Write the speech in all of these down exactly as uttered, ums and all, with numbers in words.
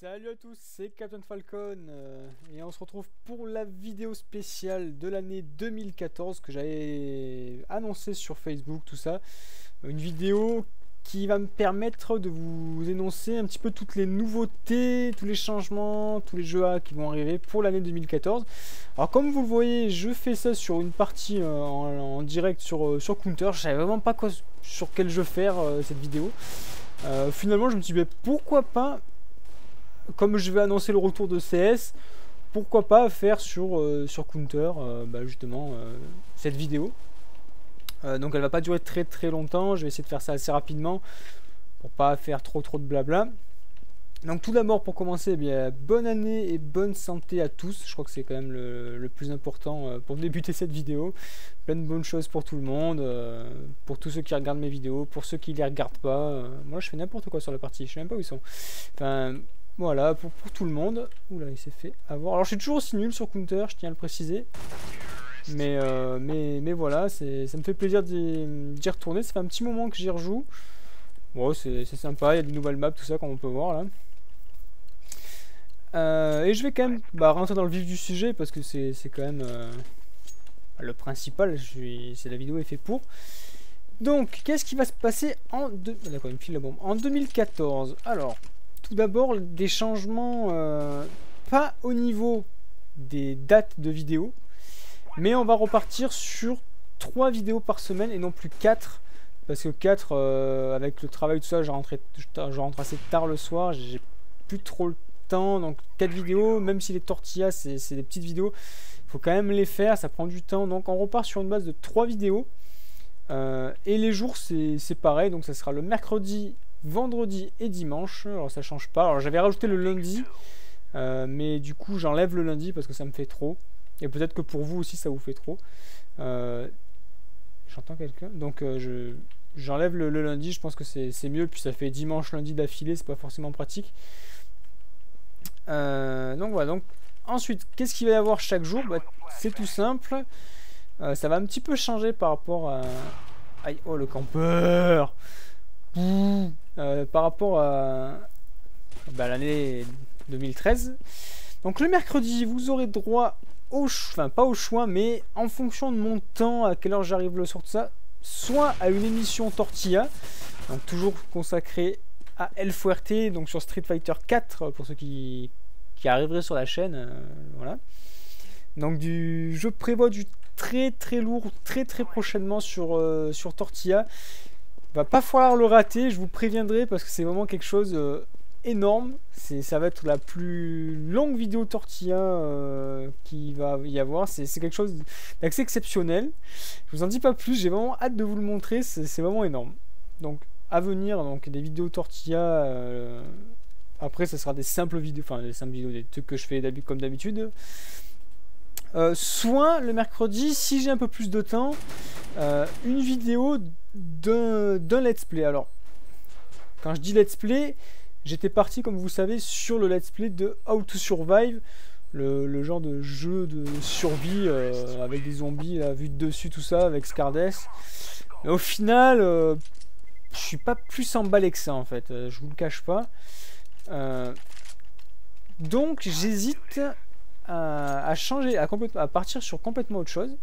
Salut à tous, c'est Captain Falcon euh, et on se retrouve pour la vidéo spéciale de l'année deux mille quatorze que j'avais annoncé sur Facebook, tout ça. Une vidéo qui va me permettre de vous énoncer un petit peu toutes les nouveautés, tous les changements, tous les jeux A qui vont arriver pour l'année deux mille quatorze. Alors comme vous le voyez, je fais ça sur une partie euh, en, en direct sur, euh, sur Counter. Je savais vraiment pas quoi, sur quel jeu faire euh, cette vidéo. Euh, finalement je me suis dit pourquoi pas, comme je vais annoncer le retour de C S, pourquoi pas faire sur, euh, sur Counter euh, bah justement euh, cette vidéo. Euh, donc elle va pas durer très très longtemps, je vais essayer de faire ça assez rapidement pour pas faire trop trop de blabla. Donc tout d'abord pour commencer, eh bien, bonne année et bonne santé à tous, je crois que c'est quand même le, le plus important euh, pour débuter cette vidéo. Plein de bonnes choses pour tout le monde, euh, pour tous ceux qui regardent mes vidéos, pour ceux qui les regardent pas. Euh, moi je fais n'importe quoi sur la partie, je sais même pas où ils sont. Enfin voilà, pour, pour tout le monde. Oula, il s'est fait avoir. Alors je suis toujours aussi nul sur Counter, je tiens à le préciser. Mais, euh, mais, mais voilà, ça me fait plaisir d'y retourner. Ça fait un petit moment que j'y rejoue. Bon, c'est sympa, il y a des nouvelles maps, tout ça, comme on peut voir là. Euh, et je vais quand même bah, rentrer dans le vif du sujet parce que c'est quand même euh, le principal. C'est la vidéo est faite pour. Donc, qu'est-ce qui va se passer en, deux... D'accord, il me file la bombe. En deux mille quatorze. Alors, tout d'abord, des changements euh, pas au niveau des dates de vidéos. Mais on va repartir sur trois vidéos par semaine et non plus quatre. Parce que quatre, euh, avec le travail tout ça, je rentre, je rentre assez tard le soir. J'ai plus trop le temps. Donc quatre vidéos, même si les tortillas, c'est des petites vidéos, il faut quand même les faire. Ça prend du temps. Donc on repart sur une base de trois vidéos. Euh, et les jours, c'est pareil. Donc ça sera le mercredi, vendredi et dimanche. Alors ça change pas. Alors j'avais rajouté le lundi. Euh, mais du coup, j'enlève le lundi parce que ça me fait trop. Et peut-être que pour vous aussi ça vous fait trop. Euh, J'entends quelqu'un. Donc euh, je j'enlève le, le lundi, je pense que c'est mieux. Puis ça fait dimanche, lundi d'affilée, c'est pas forcément pratique. Euh, donc voilà. Donc ensuite, qu'est-ce qu'il va y avoir chaque jour? Bah, c'est tout simple. Euh, ça va un petit peu changer par rapport à. Aïe, oh le campeur. Euh, par rapport à bah, l'année deux mille treize. Donc le mercredi, vous aurez droit au enfin pas au choix, mais en fonction de mon temps, à quelle heure j'arrive le soir, tout ça, soit à une émission Tortilla, donc toujours consacrée à El Fuerte, donc sur Street Fighter quatre pour ceux qui, qui arriveraient sur la chaîne, euh, voilà. Donc du, je prévois du très très lourd très très prochainement sur euh, sur Tortilla. Va pas falloir le rater, je vous préviendrai parce que c'est vraiment quelque chose euh, énorme. Ça va être la plus longue vidéo Tortilla euh, qu'il va y avoir. C'est quelque chose d'assez exceptionnel. Je vous en dis pas plus, j'ai vraiment hâte de vous le montrer. C'est vraiment énorme. Donc à venir, donc des vidéos Tortilla. Euh, après, ce sera des simples vidéos, enfin des simples vidéos, des trucs que je fais comme d'habitude. Euh, soit le mercredi, si j'ai un peu plus de temps, euh, une vidéo d'un let's play. Alors, quand je dis let's play, j'étais parti, comme vous savez, sur le let's play de How to Survive, le, le genre de jeu de survie euh, avec des zombies là, vus de dessus, tout ça, avec Scardex. Mais au final, euh, je suis pas plus emballé que ça en fait, euh, je vous le cache pas. Euh, donc j'hésite à, à changer, à, à partir sur complètement autre chose.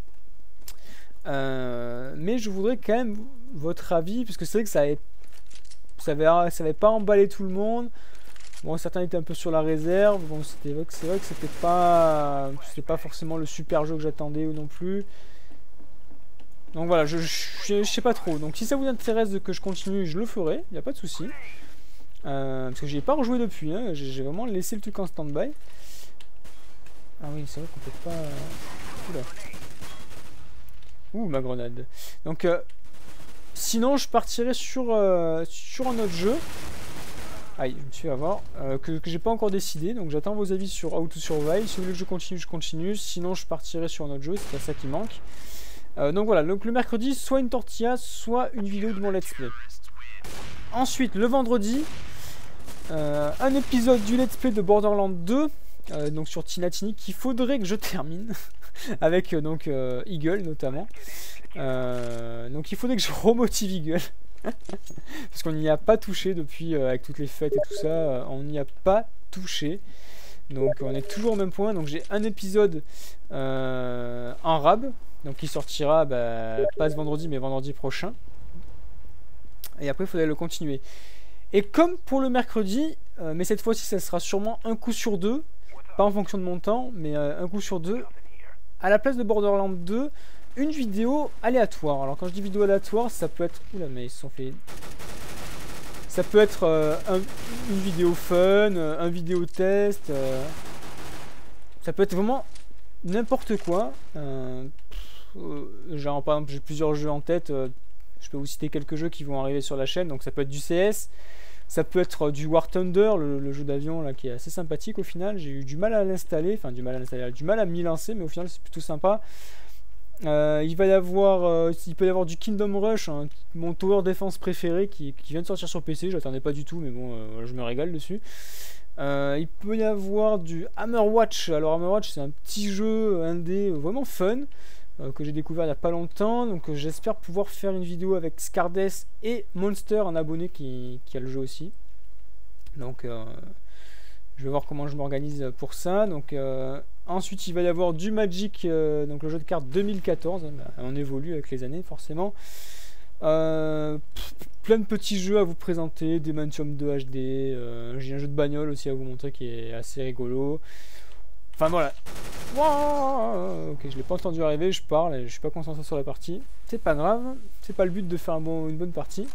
Euh, mais je voudrais quand même votre avis, parce que c'est vrai que ça avait Ça avait, ça avait pas emballé tout le monde. Bon, certains étaient un peu sur la réserve. Bon, c'est vrai que c'est vrai que c'était pas, c'était pas forcément le super jeu que j'attendais ou non plus. Donc voilà, je, je, je sais pas trop. Donc si ça vous intéresse que je continue, je le ferai. Il y a pas de souci. Euh, parce que j'y ai pas rejoué depuis. Hein, j'ai vraiment laissé le truc en stand-by. Ah oui, c'est vrai qu'on peut pas. Oula. Ouh, ma grenade. Donc. Euh, Sinon, je partirai sur, euh, sur un autre jeu. Aïe, je me suis fait avoir. Euh, que, que j'ai pas encore décidé. Donc j'attends vos avis sur How to Survive. Si vous voulez que je continue, je continue. Sinon, je partirai sur un autre jeu. C'est pas ça qui manque. Euh, donc voilà. Donc le mercredi, soit une tortilla, soit une vidéo de mon let's play. Ensuite, le vendredi, euh, un épisode du let's play de Borderlands deux. Euh, donc sur Tinatini, qu'il faudrait que je termine. Avec euh, donc euh, Eagle notamment. Euh, donc il faudrait que je remotive Eagle. Parce qu'on n'y a pas touché depuis, euh, avec toutes les fêtes et tout ça, euh, on n'y a pas touché. Donc on est toujours au même point. Donc j'ai un épisode euh, en rab, donc qui sortira bah, pas ce vendredi mais vendredi prochain. Et après il faudrait le continuer. Et comme pour le mercredi, euh, mais cette fois-ci ça sera sûrement un coup sur deux, pas en fonction de mon temps, mais euh, un coup sur deux, à la place de Borderlands deux, une vidéo aléatoire. Alors quand je dis vidéo aléatoire, ça peut être... Oula mais ils se sont fait... Ça peut être euh, un, une vidéo fun, euh, un vidéo test, euh, ça peut être vraiment n'importe quoi. Euh, euh, genre par exemple j'ai plusieurs jeux en tête, euh, je peux vous citer quelques jeux qui vont arriver sur la chaîne, donc ça peut être du C S, ça peut être du War Thunder, le, le jeu d'avion là qui est assez sympathique au final. J'ai eu du mal à l'installer, enfin du mal à l'installer, du mal à m'y lancer, mais au final c'est plutôt sympa. Euh, il va y avoir, euh, il peut y avoir du Kingdom Rush, hein, mon tower défense préféré qui, qui vient de sortir sur P C. Je l'attendais pas du tout, mais bon, euh, je me régale dessus. Euh, il peut y avoir du Hammerwatch. Alors Hammerwatch, c'est un petit jeu indé vraiment fun euh, que j'ai découvert il y a pas longtemps. Donc euh, j'espère pouvoir faire une vidéo avec Scardes et Monster, un abonné qui, qui a le jeu aussi. Donc euh, je vais voir comment je m'organise pour ça. Donc euh, ensuite, il va y avoir du Magic, euh, donc le jeu de cartes deux mille quatorze. Bah, on évolue avec les années, forcément. Euh, plein de petits jeux à vous présenter, des Dementium deux H D. Euh, J'ai un jeu de bagnole aussi à vous montrer qui est assez rigolo. Enfin voilà. Wow, ok, je l'ai pas entendu arriver, je parle et je suis pas concentré sur la partie. C'est pas grave, c'est pas le but de faire un bon, une bonne partie.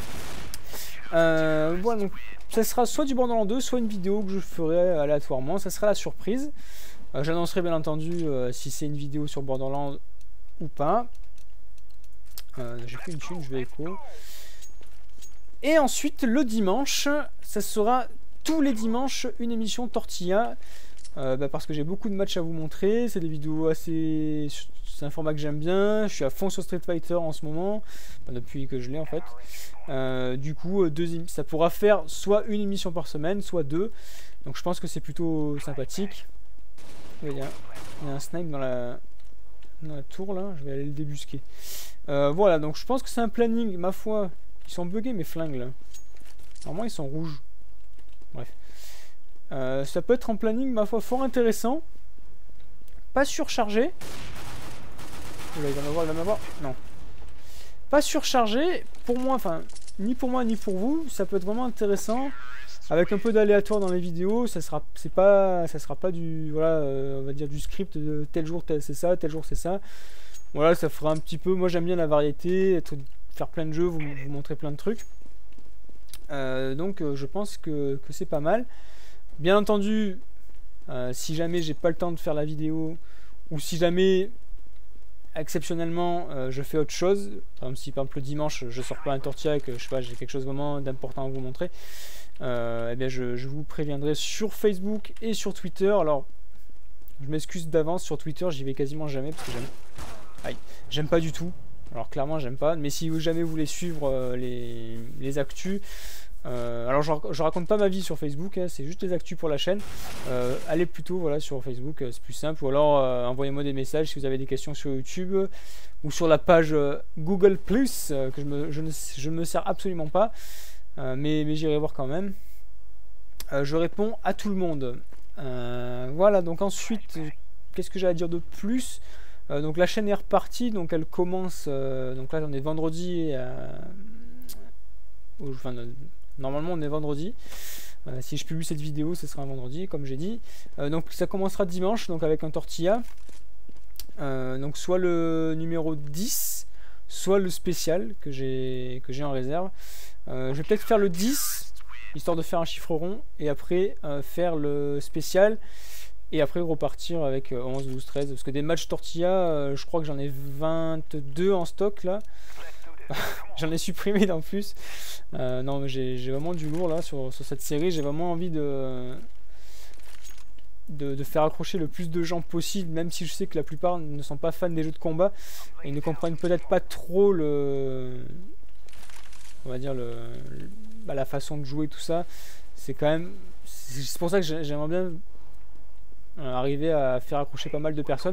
Euh, voilà, donc ça sera soit du Borderlands deux, soit une vidéo que je ferai aléatoirement. Ça sera la surprise. Euh, J'annoncerai bien entendu euh, si c'est une vidéo sur Borderlands ou pas. Euh, J'ai fait une thune, je vais écho. Et ensuite, le dimanche, ça sera tous les dimanches une émission Tortilla. Euh, bah parce que j'ai beaucoup de matchs à vous montrer. C'est des vidéos assez... C'est un format que j'aime bien. Je suis à fond sur Street Fighter en ce moment. Enfin, depuis que je l'ai en fait. Euh, du coup, deux, ça pourra faire soit une émission par semaine, soit deux. Donc je pense que c'est plutôt sympathique. Il y, a, il y a un snipe dans la, dans la tour là. Je vais aller le débusquer. Euh, voilà, donc je pense que c'est un planning, ma foi. Ils sont buggés mes flingues là. Normalement ils sont rouges. Bref. Euh, ça peut être un planning, ma foi, fort intéressant. Pas surchargé. Là, il va m'avoir, il va m'avoir. Non. Pas surchargé. Pour moi, enfin, ni pour moi ni pour vous. Ça peut être vraiment intéressant. Avec un peu d'aléatoire dans les vidéos. Ça sera, c'est pas, ça sera pas du, voilà, euh, on va dire du script de tel jour c'est ça, tel jour c'est ça. Voilà, ça fera un petit peu. Moi, j'aime bien la variété, être, faire plein de jeux, vous, vous montrer plein de trucs. Euh, donc, euh, je pense que, que c'est pas mal. Bien entendu, euh, si jamais j'ai pas le temps de faire la vidéo, ou si jamais exceptionnellement euh, je fais autre chose, par exemple si par exemple le dimanche je sors pas un tortilla et que je sais pas, j'ai quelque chose vraiment d'important à vous montrer, euh, eh bien je, je vous préviendrai sur Facebook et sur Twitter. Alors je m'excuse d'avance, sur Twitter j'y vais quasiment jamais parce que j'aime aïe, j'aime pas du tout. Alors clairement j'aime pas, mais si jamais vous voulez suivre euh, les, les actus, Euh, alors je, je raconte pas ma vie sur Facebook, hein, c'est juste les actus pour la chaîne. Euh, allez plutôt voilà, sur Facebook, euh, c'est plus simple. Ou alors euh, envoyez-moi des messages si vous avez des questions sur YouTube euh, ou sur la page euh, Google Plus, euh, que je, me, je, ne, je ne me sers absolument pas, euh, mais, mais j'irai voir quand même. Euh, je réponds à tout le monde. Euh, voilà, donc ensuite, qu'est-ce que j'ai à dire de plus? euh, Donc la chaîne est repartie, donc elle commence. Euh, donc là on est vendredi. Euh, au, enfin, Normalement on est vendredi, euh, si je publie cette vidéo ce sera un vendredi comme j'ai dit, euh, donc ça commencera dimanche donc avec un tortilla, euh, donc soit le numéro dix soit le spécial que j'ai que j'ai en réserve. euh, je vais peut-être faire le dix histoire de faire un chiffre rond et après euh, faire le spécial et après repartir avec euh, onze, douze, treize parce que des matchs tortilla euh, je crois que j'en ai vingt-deux en stock là. J'en ai supprimé en plus. Euh, non, mais j'ai vraiment du lourd là sur, sur cette série. J'ai vraiment envie de, de de faire accrocher le plus de gens possible, même si je sais que la plupart ne sont pas fans des jeux de combat et ne comprennent peut-être pas trop le, on va dire le, le bah, la façon de jouer tout ça. C'est quand même, c'est pour ça que j'aimerais bien arriver à faire accrocher pas mal de personnes.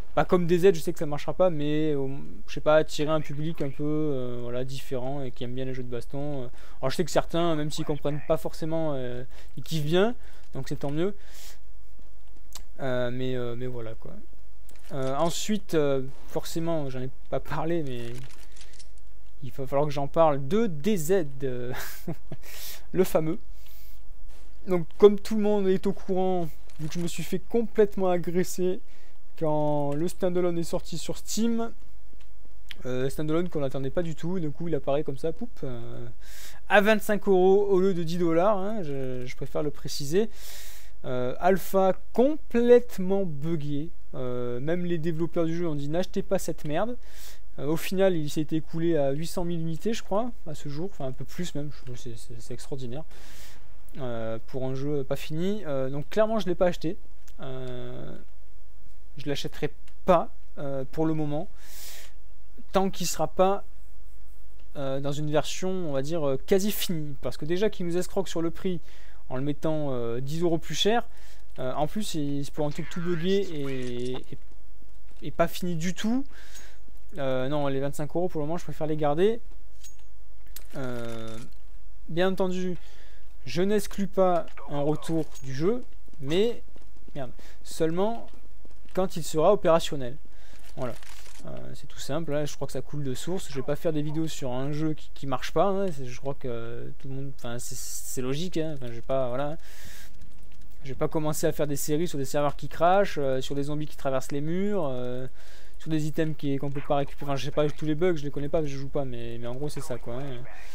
pas comme D Z, je sais que ça marchera pas, mais euh, je sais pas, attirer un public un peu euh, voilà, différent et qui aime bien les jeux de baston. Alors je sais que certains, même s'ils comprennent pas forcément, euh, ils kiffent bien, donc c'est tant mieux. Euh, mais, euh, mais voilà quoi. Euh, ensuite, euh, forcément, j'en ai pas parlé, mais il va falloir que j'en parle de D Z, euh, le fameux. Donc comme tout le monde est au courant, vu que je me suis fait complètement agresser quand le standalone est sorti sur Steam, euh, standalone qu'on n'attendait pas du tout, du coup il apparaît comme ça, poup, euh, à vingt-cinq euros au lieu de dix dollars, hein, je, je préfère le préciser. Euh, alpha complètement buggé, euh, même les développeurs du jeu ont dit n'achetez pas cette merde. Euh, au final il s'est écoulé à huit cent mille unités je crois, à ce jour, enfin un peu plus même, c'est extraordinaire. Euh, pour un jeu pas fini, euh, donc clairement je l'ai pas acheté, euh, je l'achèterai pas euh, pour le moment tant qu'il sera pas euh, dans une version on va dire euh, quasi finie, parce que déjà qu'il nous escroque sur le prix en le mettant euh, dix euros plus cher, euh, en plus c'est pour un truc tout bugué et, et, et pas fini du tout. Euh, non, les vingt-cinq euros pour le moment je préfère les garder. Euh, bien entendu je n'exclus pas un retour du jeu, mais merde, seulement quand il sera opérationnel. Voilà, euh, c'est tout simple. Là, je crois que ça coule de source. Je vais pas faire des vidéos sur un jeu qui, qui marche pas. Hein. Je crois que tout le monde, enfin, c'est logique. Hein. Enfin, je vais pas, voilà, je vais pas commencer à faire des séries sur des serveurs qui crachent, euh, sur des zombies qui traversent les murs, euh, sur des items qui qu'on peut pas récupérer. Enfin, je sais pas tous les bugs, je les connais pas, je joue pas, mais, mais en gros c'est ça quoi. Hein.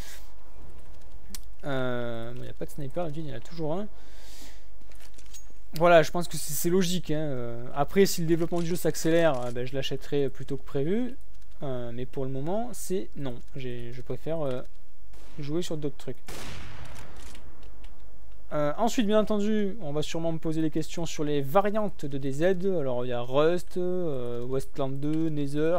Il euh, n'y a pas de sniper, il y en a toujours un. Voilà, je pense que c'est logique. Hein. Après, si le développement du jeu s'accélère, euh, ben, je l'achèterai plutôt que prévu. Euh, mais pour le moment, c'est non. Je préfère euh, jouer sur d'autres trucs. Euh, ensuite, bien entendu, on va sûrement me poser des questions sur les variantes de D Z. Alors, il y a Rust, euh, Westland deux, Nether.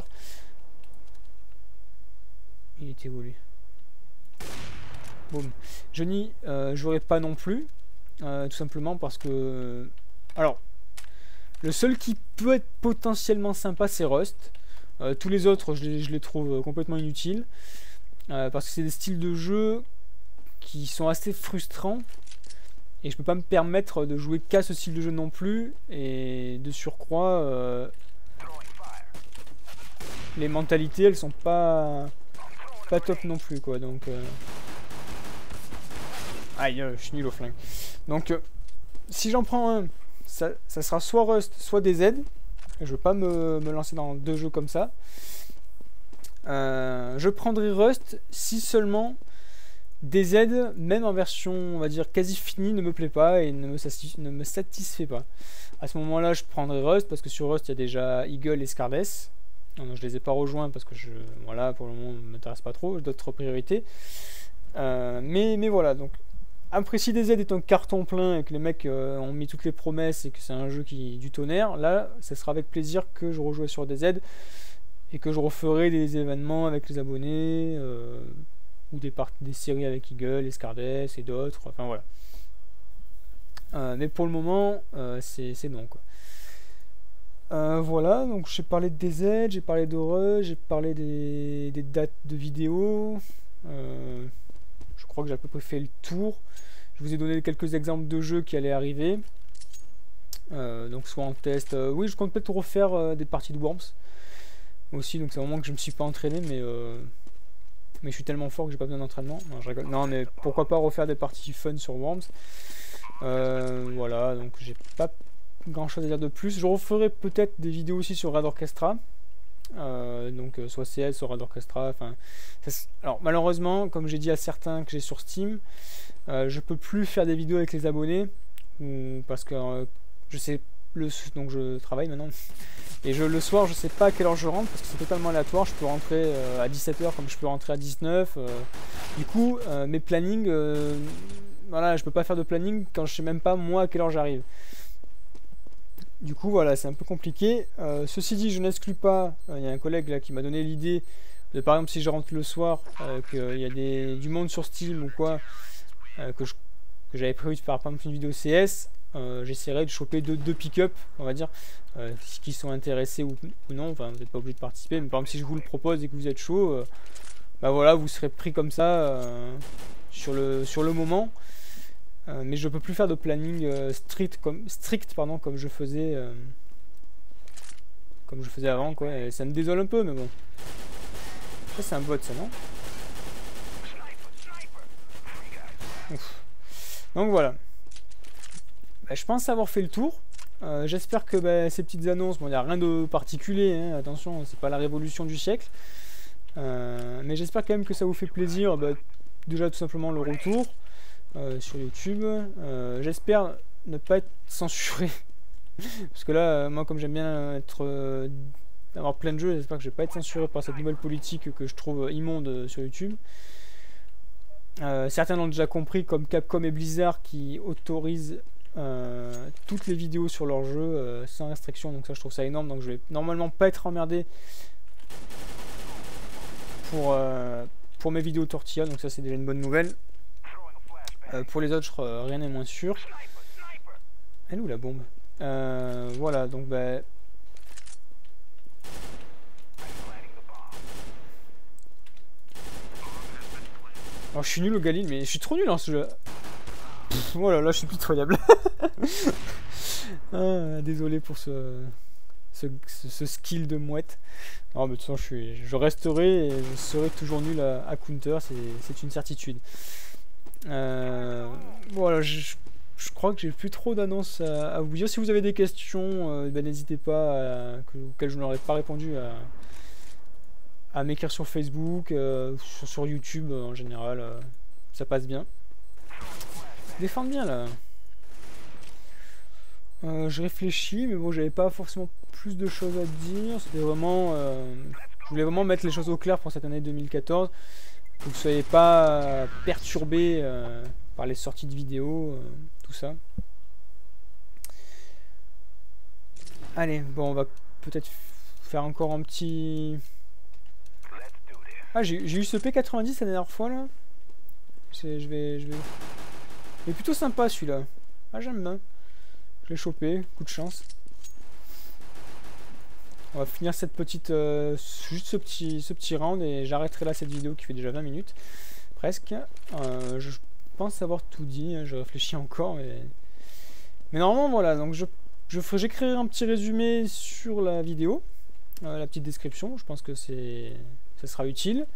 Il était où lui? Boom. Je n'y euh, jouerai pas non plus, euh, tout simplement parce que... Alors, le seul qui peut être potentiellement sympa, c'est Rust. Euh, tous les autres, je les, je les trouve complètement inutiles. Euh, parce que c'est des styles de jeu qui sont assez frustrants. Et je peux pas me permettre de jouer qu'à ce style de jeu non plus. Et de surcroît, euh, les mentalités, elles sont pas, pas top non plus, quoi. Donc... Euh... Aïe, euh, je suis nul au flingue. Donc, euh, si j'en prends un, ça, ça sera soit Rust, soit D Z. Je veux pas me, me lancer dans deux jeux comme ça. Euh, je prendrai Rust si seulement D Z, même en version, on va dire, quasi finie, ne me plaît pas et ne me, ne me satisfait pas. À ce moment-là, je prendrai Rust parce que sur Rust, il y a déjà Eagle et Scardes. Non, non, je les ai pas rejoints parce que je, voilà, pour le moment, ne m'intéresse pas trop. J'ai d'autres priorités. Euh, mais, mais voilà, donc. Après, si D Z est un carton plein et que les mecs euh, ont mis toutes les promesses et que c'est un jeu qui du tonnerre, là, ça sera avec plaisir que je rejouerai sur D Z et que je referai des événements avec les abonnés euh, ou des, des séries avec Eagle, Scardes et d'autres. Enfin voilà. Euh, mais pour le moment, euh, c'est non quoi. Euh, voilà, donc j'ai parlé de D Z, j'ai parlé d'Horreur, j'ai parlé des, des dates de vidéos. Euh, je crois que j'ai à peu près fait le tour. Je vous ai donné quelques exemples de jeux qui allaient arriver. Euh, donc soit en test. Euh, oui, je compte peut-être refaire euh, des parties de Worms aussi. Donc c'est un moment que je me suis pas entraîné, mais euh, mais je suis tellement fort que j'ai pas besoin d'entraînement. Non, je rigole. Non, mais pourquoi pas refaire des parties fun sur Worms. Euh, voilà, donc j'ai pas grand chose à dire de plus. Je referai peut-être des vidéos aussi sur Raid Orchestra. Euh, donc euh, soit C S, soit Raid Orchestra. Enfin, alors malheureusement, comme j'ai dit à certains que j'ai sur Steam, euh, je peux plus faire des vidéos avec les abonnés ou, parce que euh, je sais le donc je travaille maintenant et je le soir je sais pas à quelle heure je rentre parce que c'est totalement aléatoire. Je peux rentrer euh, à dix-sept heures comme je peux rentrer à dix-neuf. Euh, du coup, euh, mes plannings, euh, voilà, je peux pas faire de planning quand je sais même pas moi à quelle heure j'arrive. Du coup voilà, c'est un peu compliqué. Euh, ceci dit, je n'exclus pas, il euh, y a un collègue là qui m'a donné l'idée de, par exemple, si je rentre le soir, euh, qu'il y a des, du monde sur Steam ou quoi, euh, que j'avais prévu de faire par exemple une vidéo C S, Euh, J'essaierai de choper deux, deux pick-up, on va dire, euh, qui sont intéressés ou, ou non. Enfin, vous n'êtes pas obligé de participer, mais par exemple, si je vous le propose et que vous êtes chaud, euh, bah voilà, vous serez pris comme ça euh, sur, le, sur le moment. Euh, mais je peux plus faire de planning euh, strict comme strict pardon comme je faisais euh, comme je faisais avant quoi. Et ça me désole un peu, mais bon. Ça c'est un bot ça, non? Ouf. Donc voilà. Bah, je pense avoir fait le tour. Euh, J'espère que bah, ces petites annonces, bon, il n'y a rien de particulier, hein, attention, c'est pas la révolution du siècle. Euh, mais j'espère quand même que ça vous fait plaisir. Bah, déjà tout simplement le retour euh, sur YouTube. Euh, j'espère ne pas être censuré. Parce que là, moi comme j'aime bien être euh, avoir plein de jeux, j'espère que je vais pas être censuré par cette nouvelle politique que je trouve immonde sur YouTube. Euh, certains l'ont déjà compris, comme Capcom et Blizzard qui autorisent euh, toutes les vidéos sur leur jeu euh, sans restriction, donc ça je trouve ça énorme. Donc je vais normalement pas être emmerdé pour, euh, pour mes vidéos Tortilla, donc ça c'est déjà une bonne nouvelle. Euh, pour les autres, euh, rien n'est moins sûr. Elle est où la bombe? euh, Voilà, donc bah. Alors je suis nul au Galil, mais je suis trop nul en ce jeu. Pff, voilà, là je suis pitoyable. Ah, désolé pour ce, ce, ce skill de mouette. Non, mais de toute façon, je, suis, je resterai et je serai toujours nul à, à counter, c'est une certitude. Euh, voilà, je, je crois que j'ai plus trop d'annonces à, à vous dire. Si vous avez des questions, euh, ben, n'hésitez pas, à, que, auxquelles je n'aurais pas répondu, à, à m'écrire sur Facebook, euh, sur, sur YouTube en général, euh, ça passe bien. Défendre bien là. Euh, je réfléchis, mais bon, j'avais pas forcément plus de choses à dire. C'était vraiment, euh, je voulais vraiment mettre les choses au clair pour cette année deux mille quatorze, que vous ne soyez pas euh, perturbés euh, par les sorties de vidéos, euh, tout ça. Allez, bon, on va peut-être faire encore un petit. Ah, j'ai eu ce P quatre-vingt-dix la dernière fois là. Je vais, je vais. Il est plutôt sympa celui-là. Ah, j'aime bien. Je l'ai chopé, coup de chance. On va finir cette petite, euh, juste ce petit, ce petit round et j'arrêterai là cette vidéo qui fait déjà vingt minutes, presque. Euh, je pense avoir tout dit, je réfléchis encore, mais, mais normalement voilà. Donc je, je ferai, j'écrirai un petit résumé sur la vidéo, euh, la petite description. Je pense que c'est, ça sera utile.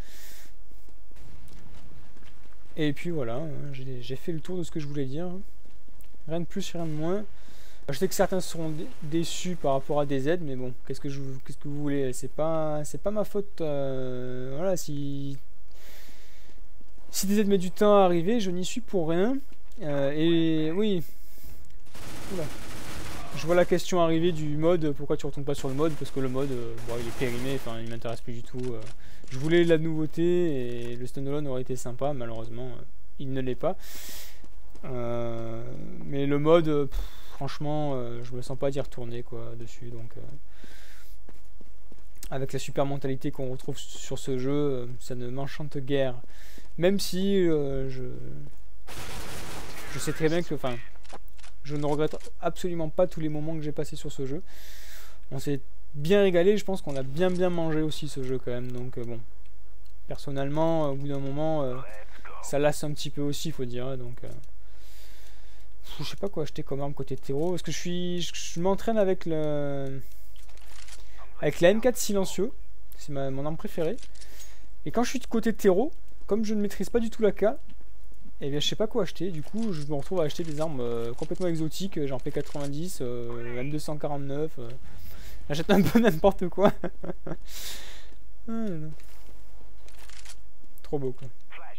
Et puis voilà, j'ai fait le tour de ce que je voulais dire. Rien de plus, rien de moins. Je sais que certains seront déçus par rapport à D Z, mais bon, qu'est-ce que je, qu'est-ce que vous voulez? C'est pas, c'est pas ma faute. Euh, voilà, si si D Z met du temps à arriver, je n'y suis pour rien. Euh, et oui, oula. Je vois la question arriver du mode. Pourquoi tu retournes pas sur le mode? Parce que le mode, euh, bon, il est périmé. Enfin, il m'intéresse plus du tout. Euh, je voulais de la nouveauté et le standalone aurait été sympa. Malheureusement, euh, il ne l'est pas. Euh, mais le mode. Euh, pff, franchement, euh, je me sens pas d'y retourner quoi dessus, donc euh, avec la super mentalité qu'on retrouve sur ce jeu, euh, ça ne m'enchante guère. Même si euh, je je sais très bien que, enfin, je ne regrette absolument pas tous les moments que j'ai passés sur ce jeu. On s'est bien régalé, je pense qu'on a bien bien mangé aussi ce jeu quand même. Donc euh, bon, personnellement, au bout d'un moment, euh, ça lasse un petit peu aussi, il faut dire. Donc euh, je sais pas quoi acheter comme arme côté terreau, parce que je suis je, je m'entraîne avec le avec la M quatre silencieux, c'est mon arme préférée, et quand je suis de côté terreau, comme je ne maîtrise pas du tout la K, et bien je sais pas quoi acheter. Du coup je me retrouve à acheter des armes euh, complètement exotiques, genre P quatre-vingt-dix, euh, M deux cent quarante-neuf, euh, j'achète un peu n'importe quoi. Ah, trop beau quoi.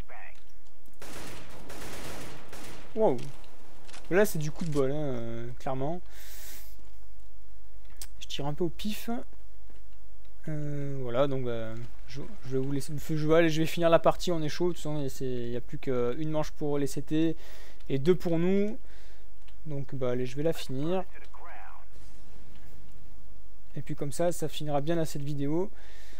Wow. Là c'est du coup de bol, hein, euh, clairement. Je tire un peu au pif. Euh, voilà, donc bah, je, je vais vous laisser. Je vais, je vais finir la partie, on est chaud. De toute façon, il n'y a plus qu'une manche pour les C T et deux pour nous. Donc bah allez, je vais la finir. Et puis comme ça, ça finira bien à cette vidéo.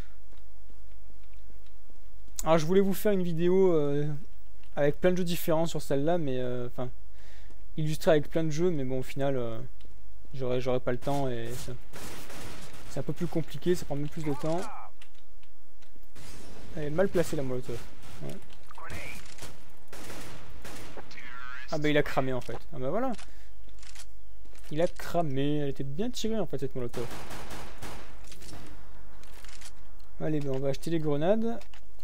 Alors je voulais vous faire une vidéo euh, avec plein de jeux différents sur celle-là, mais enfin. Euh, illustrer avec plein de jeux, mais bon, au final, euh, j'aurais j'aurais pas le temps et c'est un peu plus compliqué, ça prend même plus de temps. Elle est mal placée la molotov. Ouais. Ah bah il a cramé en fait. Ah bah voilà. Il a cramé, elle était bien tirée en fait cette molotov. Allez, bah on va acheter les grenades.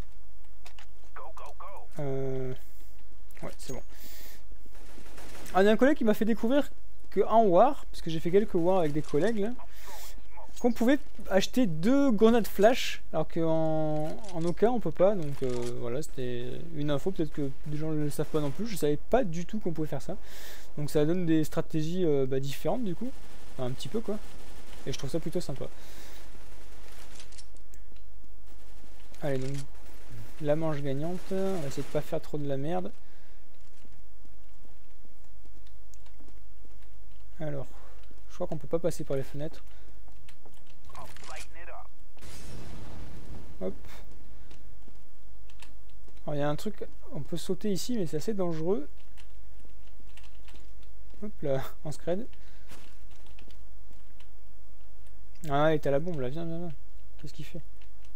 Euh... Ouais, c'est bon. Ah, il y a un collègue qui m'a fait découvrir que en War, parce que j'ai fait quelques War avec des collègues là, qu'on pouvait acheter deux grenades flash, alors qu'en en aucun on peut pas. Donc euh, voilà, c'était une info, peut-être que des gens ne le savent pas non plus. Je savais pas du tout qu'on pouvait faire ça. Donc ça donne des stratégies euh, bah, différentes du coup, enfin, un petit peu quoi. Et je trouve ça plutôt sympa. Allez, donc la manche gagnante, on va essayer de pas faire trop de la merde. Alors, je crois qu'on peut pas passer par les fenêtres. Hop. Alors il y a un truc, on peut sauter ici, mais c'est assez dangereux. Hop là, en scred. Ah, il est à la bombe là, viens, viens, viens. Qu'est-ce qu'il fait?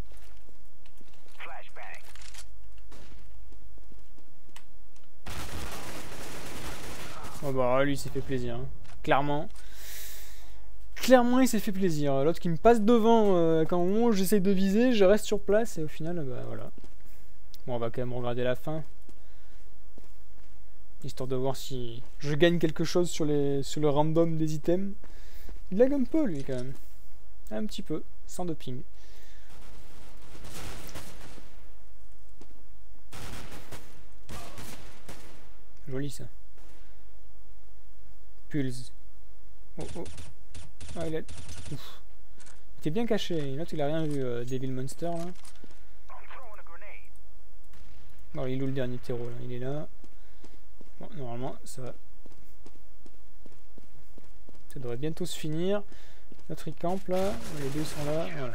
Oh bah lui il s'est fait plaisir, hein. Clairement. Clairement il s'est fait plaisir. L'autre qui me passe devant euh, quand au moment où j'essaye de viser, je reste sur place et au final, bah voilà. Bon, on va quand même regarder la fin. Histoire de voir si je gagne quelque chose sur, les, sur le random des items. Il lag un peu lui quand même. Un petit peu, sans doping. Joli ça. Pulse. Oh oh. Ah, il, a... il était bien caché. L'autre il a rien vu, euh, Devil Monster là. Non, il est où le dernier terreau là? Il est là. Bon, normalement ça va. Ça devrait bientôt se finir. Notre il campe là. Les deux sont là. Voilà.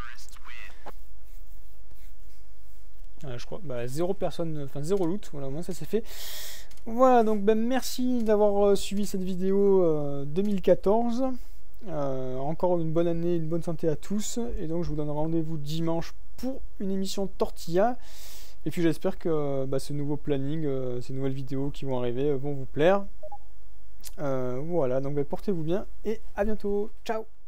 Voilà, je crois. Bah, zéro personne. Enfin, zéro loot. Voilà, au moins ça c'est fait. Voilà, donc ben, merci d'avoir euh, suivi cette vidéo euh, deux mille quatorze. Euh, encore une bonne année, une bonne santé à tous. Et donc je vous donne rendez-vous dimanche pour une émission Tortilla. Et puis j'espère que bah, ce nouveau planning, euh, ces nouvelles vidéos qui vont arriver euh, vont vous plaire. Euh, voilà, donc bah, portez-vous bien et à bientôt. Ciao!